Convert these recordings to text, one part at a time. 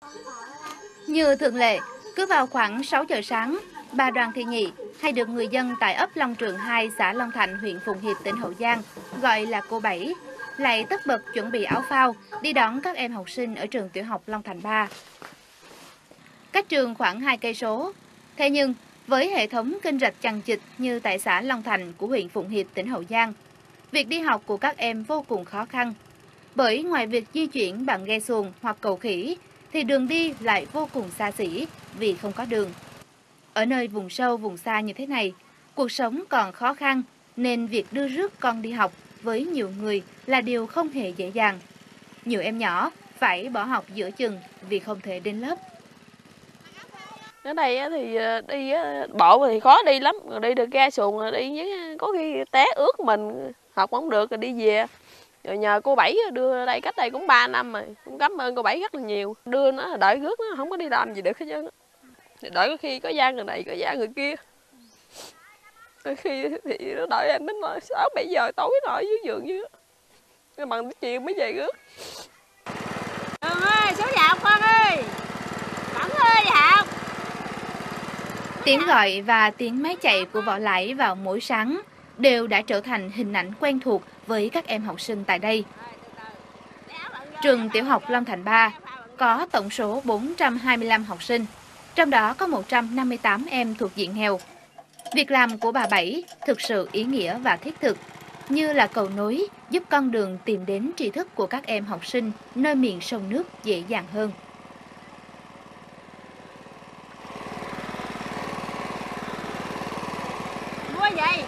Như thường lệ, cứ vào khoảng 6 giờ sáng, bà Đoàn Thị Nhị hay được người dân tại ấp Long Trường 2, xã Long Thạnh, huyện Phụng Hiệp, tỉnh Hậu Giang gọi là cô Bảy, lại tất bật chuẩn bị áo phao đi đón các em học sinh ở trường tiểu học Long Thạnh 3. Cách trường khoảng 2 cây số. Thế nhưng, với hệ thống kênh rạch chằng chịt như tại xã Long Thạnh của huyện Phụng Hiệp, tỉnh Hậu Giang, việc đi học của các em vô cùng khó khăn. Bởi ngoài việc di chuyển bằng ghe xuồng hoặc cầu khỉ, thì đường đi lại vô cùng xa xỉ vì không có đường. Ở nơi vùng sâu, vùng xa như thế này, cuộc sống còn khó khăn nên việc đưa rước con đi học với nhiều người là điều không hề dễ dàng. Nhiều em nhỏ phải bỏ học giữa chừng vì không thể đến lớp. Ở đây thì đi bộ thì khó đi lắm, rồi đi được ghe xuồng rồi đi với có khi té ướt mình, học không được rồi đi về. Rồi nhờ cô Bảy đưa đây, cách đây cũng 3 năm rồi, cũng cảm ơn cô Bảy rất là nhiều. Đưa nó đợi rước nó không có đi làm gì được hết trơn. Đợi có khi có gian người này, có gian người kia. Đôi khi thì nó đợi em đến 6-7 giờ tối rồi dưới giường dưới. Bằng chiều mới về rước. Đường ơi, xuống nhà học con ơi. Cẩn ơi học. Tiếng gọi và tiếng máy chạy của vỏ lãi vào mỗi sáng đều đã trở thành hình ảnh quen thuộc với các em học sinh tại đây. Trường tiểu học Long Thạnh 3 có tổng số 425 học sinh, trong đó có 158 em thuộc diện nghèo. Việc làm của bà Bảy thực sự ý nghĩa và thiết thực, như là cầu nối giúp con đường tìm đến tri thức của các em học sinh nơi miền sông nước dễ dàng hơn. Mua gì?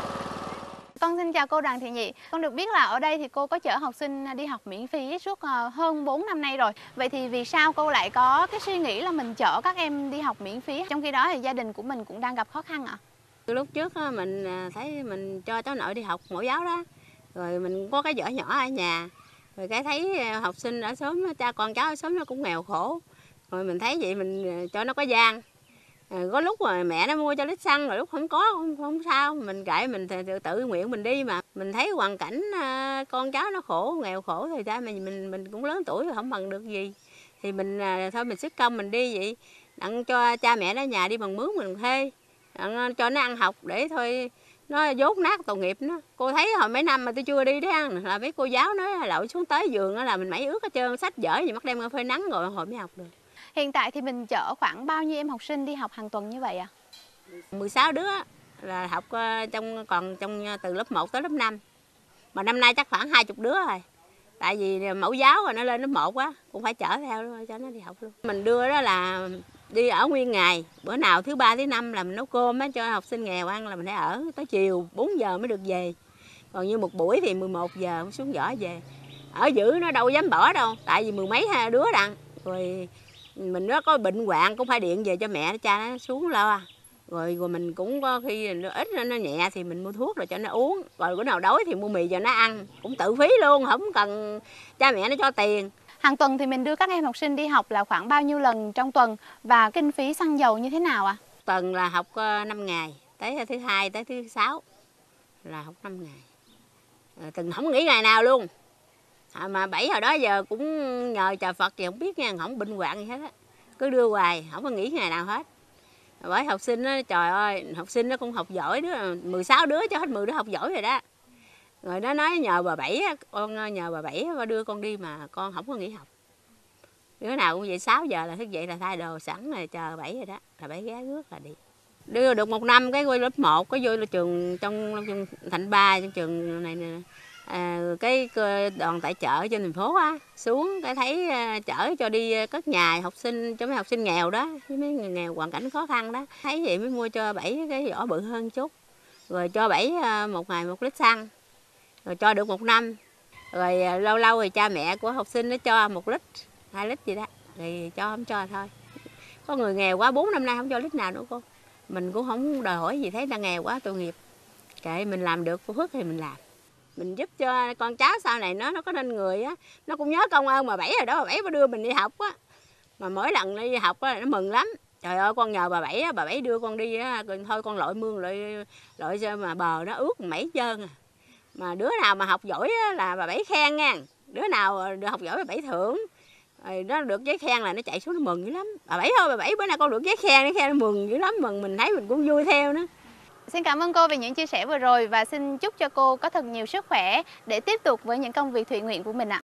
Con xin chào cô Đoàn Thị Nhị. Con được biết là ở đây thì cô có chở học sinh đi học miễn phí suốt hơn 4 năm nay rồi. Vậy thì vì sao cô lại có cái suy nghĩ là mình chở các em đi học miễn phí, trong khi đó thì gia đình của mình cũng đang gặp khó khăn ạ? Lúc trước mình thấy mình cho cháu nội đi học mẫu giáo đó, rồi mình có cái vợ nhỏ ở nhà, rồi cái thấy học sinh ở xóm, cha con cháu ở xóm nó cũng nghèo khổ, rồi mình thấy vậy mình cho nó có gian. Có lúc mà mẹ nó mua cho lít xăng, rồi lúc không có không sao, mình kệ mình tự nguyện mình đi. Mà mình thấy hoàn cảnh con cháu nó khổ, nghèo khổ, thì ra mình cũng lớn tuổi rồi không bằng được gì, thì mình thôi mình sức công mình đi vậy, đặng cho cha mẹ nó nhà đi bằng mướn mình thuê, đặng cho nó ăn học để thôi nó dốt nát tội nghiệp nó. Cô thấy hồi mấy năm mà tôi chưa đi đấy ăn là mấy cô giáo nói lội xuống tới giường là mình mẩy ướt hết trơn, sách vở gì mất đem ra phơi nắng rồi hồi mới học được. Hiện tại thì mình chở khoảng bao nhiêu em học sinh đi học hàng tuần như vậy ạ? 16 đứa là học còn từ lớp 1 tới lớp 5. Mà năm nay chắc khoảng 20 đứa rồi. Tại vì mẫu giáo rồi nó lên lớp 1 á, cũng phải chở theo luôn, cho nó đi học luôn. Mình đưa đó là đi ở nguyên ngày, bữa nào thứ 3 thứ 5 là mình nấu cơm á cho học sinh nghèo ăn, là mình phải ở tới chiều 4 giờ mới được về. Còn như một buổi thì 11 giờ mới xuống giỏ về. Ở giữ nó đâu dám bỏ đâu, tại vì mười mấy đứa đặng. Rồi mình nó có bệnh hoạn cũng phải điện về cho mẹ cha nó xuống lo. Rồi mình cũng có khi nó ít nó nhẹ thì mình mua thuốc rồi cho nó uống, rồi bữa nào đói thì mua mì cho nó ăn, cũng tự phí luôn, không cần cha mẹ nó cho tiền. Hàng tuần thì mình đưa các em học sinh đi học là khoảng bao nhiêu lần trong tuần, và kinh phí xăng dầu như thế nào ạ? Tuần là học 5 ngày, tới thứ Hai tới thứ Sáu là học 5 ngày. Từng không nghỉ ngày nào luôn. Mà 7 hồi đó giờ cũng nhờ trời Phật gì không biết nha, không bệnh hoạn gì hết á. Cứ đưa hoài, không có nghỉ ngày nào hết. Bởi học sinh đó, trời ơi, học sinh nó cũng học giỏi, 16 đứa cho hết 10 đứa học giỏi rồi đó. Rồi nó nói nhờ bà Bảy, con nhờ bà Bảy đưa con đi mà con không có nghỉ học. Đứa nào cũng vậy, 6 giờ là thức dậy là thay đồ sẵn rồi chờ Bảy rồi đó, là Bảy ghé rước là đi. Đưa được một năm cái vô lớp 1, có vô là trường trong Thạnh 3, trong trường này nè. Cái đoàn tài trợ trên thành phố á xuống cái thấy chở cho đi cất nhà học sinh cho mấy học sinh nghèo đó, với mấy người nghèo hoàn cảnh khó khăn đó, thấy vậy mới mua cho Bảy cái giỏ bự hơn chút, rồi cho Bảy một ngày 1 lít xăng, rồi cho được 1 năm, rồi lâu lâu thì cha mẹ của học sinh nó cho 1 lít 2 lít gì đó, thì cho không cho thôi. Có người nghèo quá 4 năm nay không cho lít nào nữa cô, mình cũng không đòi hỏi gì, thấy đang nghèo quá tội nghiệp, kệ mình làm được phước thì mình làm. Mình giúp cho con cháu sau này nó có nên người á, nó cũng nhớ công ơn bà Bảy rồi đó, bà Bảy mới đưa mình đi học á. Mà mỗi lần đi học á nó mừng lắm. Trời ơi, con nhờ bà Bảy á, bà Bảy đưa con đi á, thôi con lội mương lội mà bờ nó ướt mẩy trơn à. Mà đứa nào mà học giỏi á, là bà Bảy khen nha. Đứa nào được học giỏi bà Bảy thưởng. Rồi nó được giấy khen là nó chạy xuống nó mừng dữ lắm. Bà Bảy thôi, bà Bảy bữa nay con được giấy khen, nó khen nó mừng dữ lắm, mừng mình thấy mình cũng vui theo nữa. Xin cảm ơn cô vì những chia sẻ vừa rồi và xin chúc cho cô có thật nhiều sức khỏe để tiếp tục với những công việc thiện nguyện của mình ạ.